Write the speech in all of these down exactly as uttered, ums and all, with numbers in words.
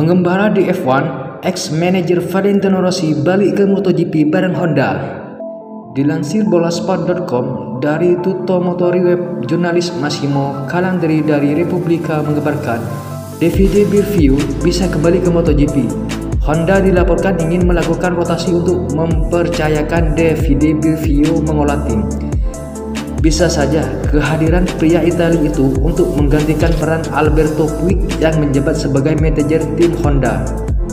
Mengembara di F satu, ex-manajer Valentino Rossi balik ke MotoGP bareng Honda. Dilansir bolasport dot com dari Tutto Motori Web, jurnalis Massimo Calandri dari Repubblica mengabarkan Davide Brivio bisa kembali ke MotoGP. Honda dilaporkan ingin melakukan rotasi untuk mempercayakan Davide Brivio mengolah tim. Bisa saja kehadiran pria Italia itu untuk menggantikan peran Alberto Puig yang menjabat sebagai manajer tim Honda.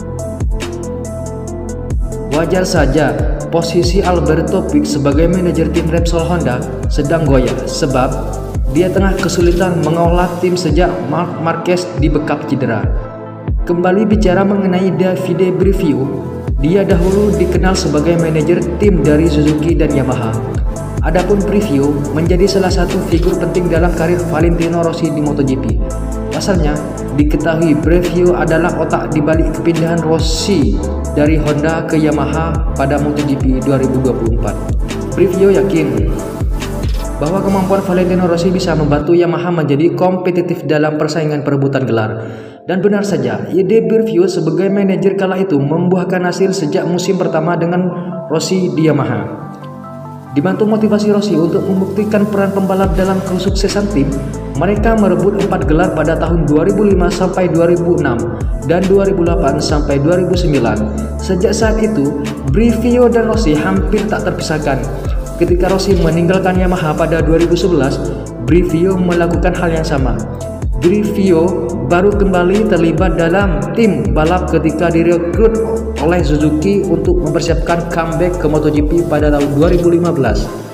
Wajar saja posisi Alberto Puig sebagai manajer tim Repsol Honda sedang goyah sebab dia tengah kesulitan mengolah tim sejak Marc Marquez dibekap cedera. Kembali bicara mengenai Davide Brivio, dia dahulu dikenal sebagai manajer tim dari Suzuki dan Yamaha. Adapun Brivio menjadi salah satu figur penting dalam karir Valentino Rossi di MotoGP. Pasalnya, diketahui Brivio adalah otak di balik kepindahan Rossi dari Honda ke Yamaha pada MotoGP dua ribu dua puluh empat. Brivio yakin bahwa kemampuan Valentino Rossi bisa membantu Yamaha menjadi kompetitif dalam persaingan perebutan gelar. Dan benar saja, ide Brivio sebagai manajer kala itu membuahkan hasil sejak musim pertama dengan Rossi di Yamaha. Dibantu motivasi Rossi untuk membuktikan peran pembalap dalam kesuksesan tim, mereka merebut empat gelar pada tahun dua ribu lima sampai dua ribu enam dan dua ribu delapan sampai dua ribu sembilan. Sejak saat itu, Brivio dan Rossi hampir tak terpisahkan. Ketika Rossi meninggalkan Yamaha pada dua ribu sebelas, Brivio melakukan hal yang sama. Brivio baru kembali terlibat dalam tim balap ketika direkrut oleh Suzuki untuk mempersiapkan comeback ke MotoGP pada tahun dua ribu lima belas.